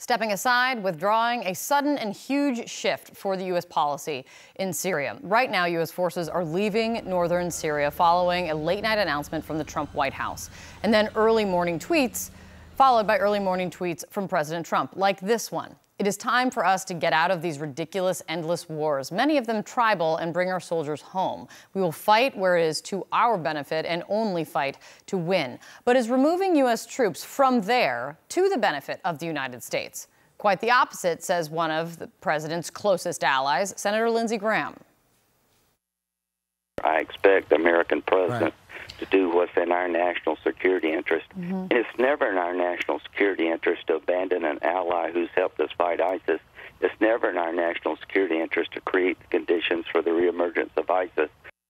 Stepping aside, withdrawing, a sudden and huge shift for the U.S. policy in Syria. Right now, U.S. forces are leaving northern Syria following a late-night announcement from the Trump White House. And then early morning tweets, followed by early morning tweets from President Trump, like this one. It is time for us to get out of these ridiculous, endless wars, many of them tribal, and bring our soldiers home. We will fight where it is to our benefit and only fight to win. But is removing U.S. troops from there to the benefit of the United States? Quite the opposite, says one of the president's closest allies, Senator Lindsey Graham. I expect the American president to do what's in our national security interest. And it's never in our national security interest to abandon an ally who's helped us fight ISIS. It's never in our national security interest to create the conditions for the reemergence of ISIS.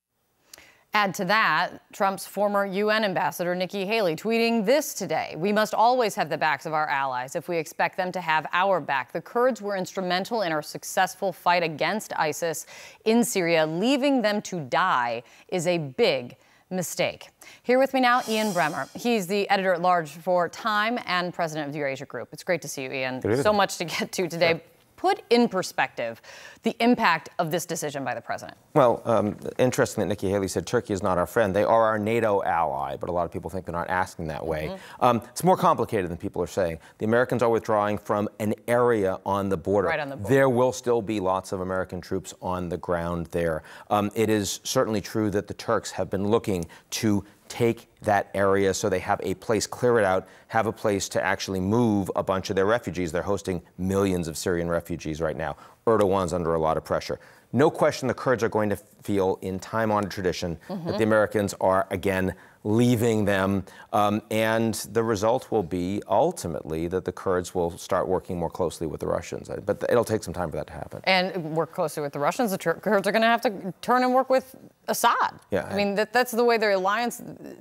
Add to that, Trump's former UN ambassador, Nikki Haley, tweeting this today. We must always have the backs of our allies if we expect them to have our back. The Kurds were instrumental in our successful fight against ISIS in Syria. Leaving them to die is a big mistake. Here with me now, Ian Bremmer. He's the editor-at-large for Time and president of the Eurasia Group. It's great to see you, Ian. So much to get to today. Sure. Put in perspective the impact of this decision by the president. Well, interesting that Nikki Haley said Turkey is not our friend. They are our NATO ally, but a lot of people think they're not asking that way. It's more complicated than people are saying. The Americans are withdrawing from an area on the border. Right on the border. There will still be lots of American troops on the ground there. It is certainly true that the Turks have been looking to take that area so they have a place, clear it out, have a place to actually move a bunch of their refugees. They're hosting millions of Syrian refugees right now. Erdogan's under a lot of pressure. No question the Kurds are going to feel, in time-honored tradition, that the Americans are, again, leaving them. And the result will be, ultimately, that the Kurds will start working more closely with the Russians. But it'll take some time for that to happen. And work closely with the Russians. The Kurds are going to have to turn and work with Assad. Yeah, I mean, that's the way their alliance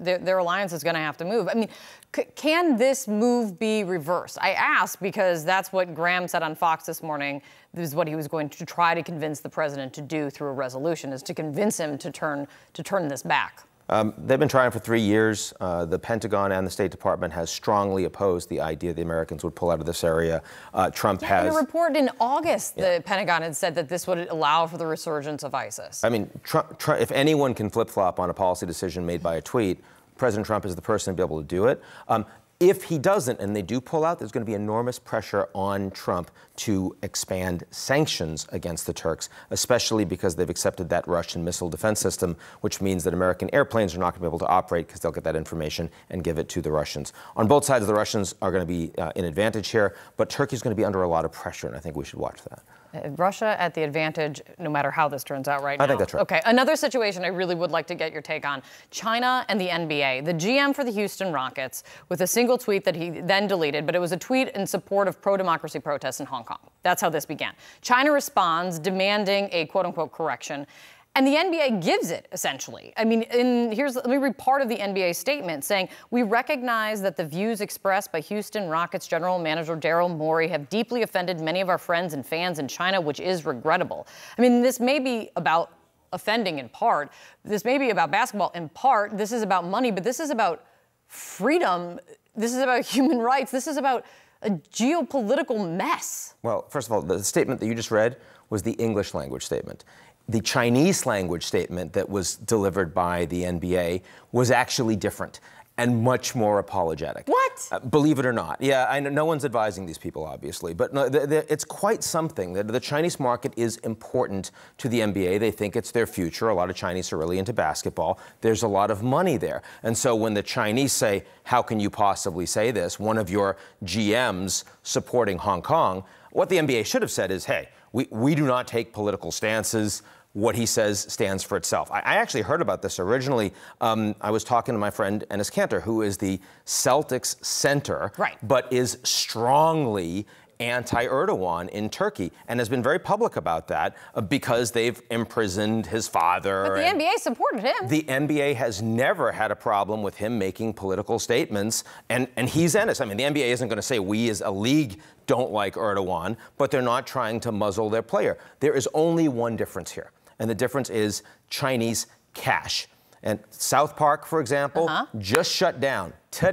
is going to have to move. I mean, can this move be reversed? I ask because that's what Graham said on Fox this morning. This is what he was going to try to convince the president to do through a resolution, is to convince him to turn this back. They've been trying for 3 years. The Pentagon and the State Department has strongly opposed the idea the Americans would pull out of this area. Trump has... In a report in August, the Pentagon had said that this would allow for the resurgence of ISIS. I mean, Trump, if anyone can flip-flop on a policy decision made by a tweet, President Trump is the person to be able to do it. If he doesn't, and they do pull out, there's going to be enormous pressure on Trump to expand sanctions against the Turks, especially because they've accepted that Russian missile defense system, which means that American airplanes are not going to be able to operate because they'll get that information and give it to the Russians. On both sides, the Russians are going to be in advantage here, but Turkey's going to be under a lot of pressure, and I think we should watch that. Russia at the advantage, no matter how this turns out right now. I think that's right. Okay, another situation I really would like to get your take on. China and the NBA. The GM for the Houston Rockets, with a single tweet that he then deleted, but it was a tweet in support of pro-democracy protests in Hong Kong. That's how this began. China responds, demanding a quote-unquote correction. And the NBA gives it, essentially. I mean, let me read part of the NBA statement saying, we recognize that the views expressed by Houston Rockets general manager Daryl Morey have deeply offended many of our friends and fans in China, which is regrettable. I mean, this may be about offending in part. This may be about basketball in part. This is about money, but this is about freedom. This is about human rights. This is about a geopolitical mess. Well, first of all, the statement that you just read was the English language statement. The Chinese language statement that was delivered by the NBA was actually different and much more apologetic. What? Believe it or not. Yeah, I know no one's advising these people, obviously, but no, it's quite something. The Chinese market is important to the NBA. They think it's their future. A lot of Chinese are really into basketball. There's a lot of money there. And so when the Chinese say, how can you possibly say this? One of your GMs supporting Hong Kong, what the NBA should have said is, hey, we do not take political stances. What he says stands for itself. I actually heard about this originally. I was talking to my friend Enes Kanter, who is the Celtics center, but is strongly anti-Erdogan in Turkey and has been very public about that because they've imprisoned his father. But the NBA supported him. The NBA has never had a problem with him making political statements, and he's Enes. I mean, the NBA isn't going to say we as a league don't like Erdogan, but they're not trying to muzzle their player. There is only one difference here, and the difference is Chinese cash. And South Park, for example, just shut down today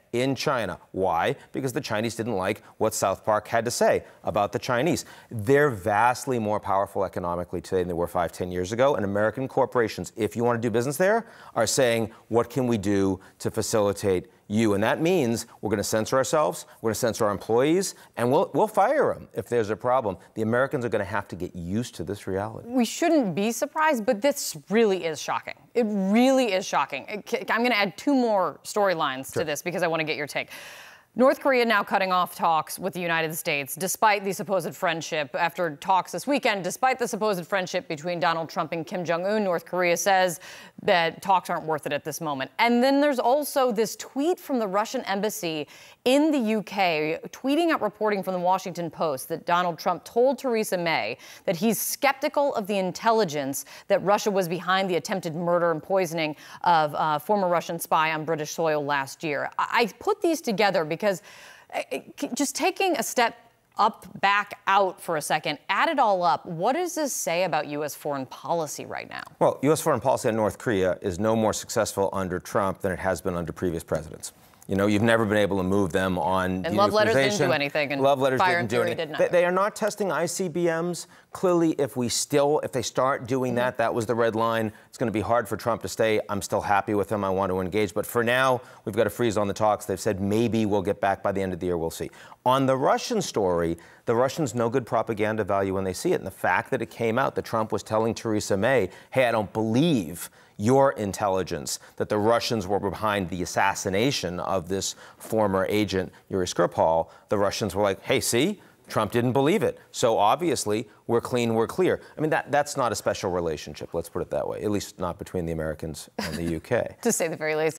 in China. Why? Because the Chinese didn't like what South Park had to say about the Chinese. They're vastly more powerful economically today than they were 5, 10 years ago. And American corporations, if you want to do business there, are saying, what can we do to facilitate you? And that means we're going to censor ourselves, we're going to censor our employees, and we'll fire them if there's a problem. The Americans are going to have to get used to this reality. We shouldn't be surprised, but this really is shocking. It really is shocking. I'm going to add 2 more storylines to this because I want to get your take. North Korea now cutting off talks with the United States, despite the supposed friendship. After talks this weekend, despite the supposed friendship between Donald Trump and Kim Jong-un, North Korea says that talks aren't worth it at this moment. And then there's also this tweet from the Russian embassy in the UK, tweeting out reporting from the Washington Post that Donald Trump told Theresa May that he's skeptical of the intelligence that Russia was behind the attempted murder and poisoning of a former Russian spy on British soil last year. I put these together because just taking a step back out for a second, add it all up, what does this say about U.S. foreign policy right now? Well, U.S. foreign policy on North Korea is no more successful under Trump than it has been under previous presidents. You know, you've never been able to move them on and love letters didn't do anything, and love letters fire didn't do anything. They are not testing ICBMs. Clearly, if they start doing that was the red line. It's going to be hard for Trump to stay. I'm still happy with him. I want to engage. But for now, we've got to freeze on the talks. They've said maybe we'll get back by the end of the year. We'll see. On the Russian story, the Russians know good propaganda value when they see it. And the fact that it came out that Trump was telling Theresa May, hey, I don't believe your intelligence that the Russians were behind the assassination of this former agent, Yuri Skripal, the Russians were like, hey, see? Trump didn't believe it. So obviously, we're clean, we're clear. I mean, that's not a special relationship, let's put it that way, at least not between the Americans and the UK. To say the very least.